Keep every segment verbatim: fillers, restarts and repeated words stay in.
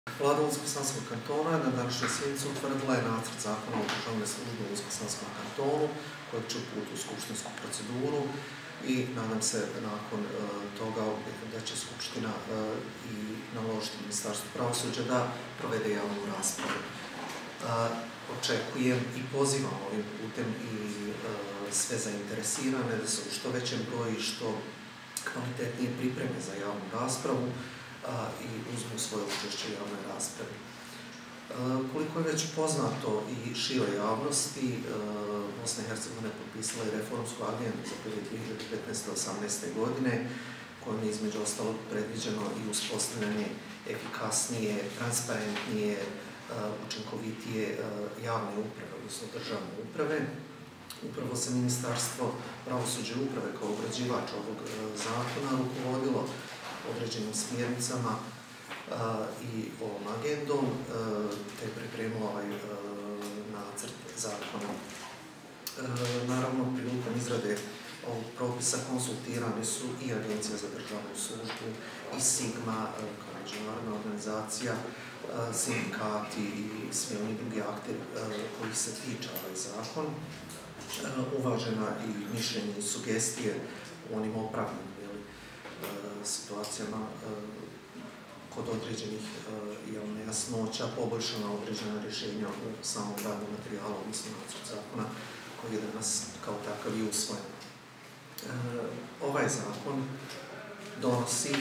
Vlada Unsko-Sanskog kantona na današnjoj sjednici utvrdila je nacrt zakona o državnoj službi u Unsko-Sanskom kantonu kojeg će uputiti u skupštinsku proceduru i nadam se nakon uh, toga da će Skupština uh, i naložiti Ministarstvu pravosuđa da provede javnu raspravu. Uh, očekujem i pozivam ovim putem i uh, sve zainteresirane da se u što većem broju i što kvalitetnije pripreme za javnu raspravu a, i uzmu svoje učešće u javnoj raspravi. A, koliko je već poznato i široj javnosti, a, Bosna i Hercegovina je potpisala i reformsku agendu za period dvije hiljade petnaeste do osamnaeste godine, kojom je između ostalog predviđeno i uspostavljanje efikasnije, transparentnije, a, učinkovitije a, javne uprave, odnosno državne uprave. Upravo se Ministarstvo pravosuđa i uprave kao obrađivač ovog a, zakona rukovodilo određenim smjernicama a, i ovom agendom, a, te je pripremilo ovaj a, nacrt zakona. A, naravno, prilikom izrade ovog propisa konsultirane su i Agencija za državnu službu, i Sigma, a, kao međunarodna organizacija, a, sindikati i svi oni drugi akteri koji se tiče ovaj zakon. A, uvažena i mišljenje i sugestije u onim opravljenim situacijama kod određenih nejasnoća, poboljšana određena rješenja u samom radnom materijalu, odnosno nacrt zakona koji je danas kao takav i usvojen. Ovaj zakon donosi,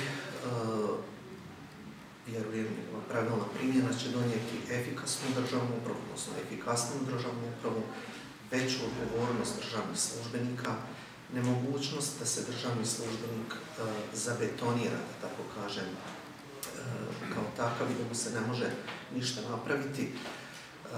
vjerujem, pravilna primjena će donijeti efikasnu državnu upravu, odnosno efikasnu državnu upravu, veću odgovornost državnih službenika, nemogućnost da se državni službenik uh, zabetonira, da tako kažem, uh, kao takav i da mu se ne može ništa napraviti, uh,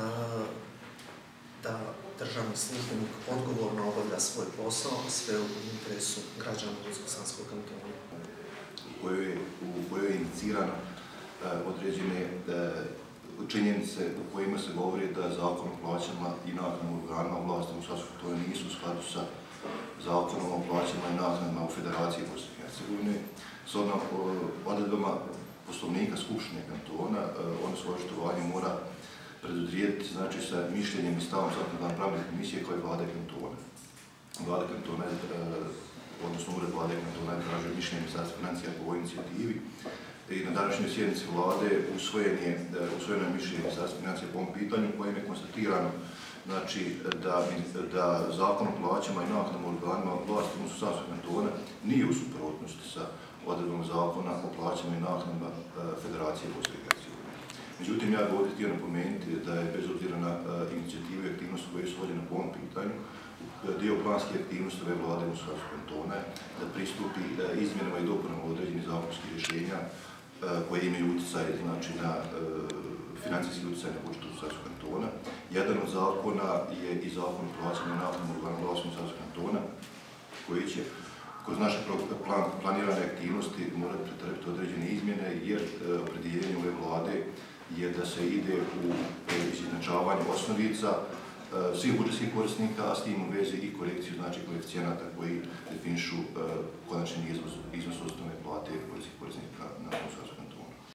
da državni službenik odgovorno obavlja svoj posao, sve u interesu građana Unsko-Sanskog kantona. U kojoj je, u kojoj je inicirano uh, određene uh, činjenice u kojima se govori da zakon o plaćama i naknadama organima vlasti u Sanskom kantonu nisu u skladu sa zakonom o plaćama i naknadama u Federaciji Bosne i Hercegovine. S odredbama poslovnika Skupštine kantona, ono svoje očitovanje mora predodrijeti, znači, sa mišljenjem i stavom zakonodavne pravne komisije koja je vlada kantona. Vlada kantona je, odnosno ured vlade kantona je tražio mišljenje Ministarstva financija po ovoj inicijativi i na današnjoj sjednici vlade usvojen je, usvojeno je mišljenje Ministarstva financija po ovom pitanju kojim je konstatirano, znači, da, da zakon o plaćama i naknadama organima vlasti Unsko-Sanskog kantona nije u suprotnosti sa odredbama zakona o plaćama i naknadama uh, Federacije Bosne i Hercegovine. Međutim, ja bih ovdje htio napomenuti da je bez obzira na uh, inicijativu i aktivnosti koje su vođene po ovom pitanju, dio planske aktivnosti ove vlade Unsko-Sanskog kantona da pristupi uh, izmjenama i dopunama određenih zakonskih rješenja uh, koje imaju utjecaj, znači, na uh, financijski utjecaj na budžet Unsko-Sanskog kantona. Jedan od zakona je i zakon o plaćanju i naknadama organima vlasti Unsko-Sanskog kantona, koji će kroz naše plan, planirane aktivnosti morati pretrpiti određene izmjene, jer e, opredjeljenje ove vlade je da se ide u e, izjednačavanje osnovica e, svih budžetskih korisnika, a s tim u vezi i korekciju, znači, koeficijenata koji definišu e, konačni iznos, iznos osnovne plate budžetskih korisnika na Unsko-Sanskom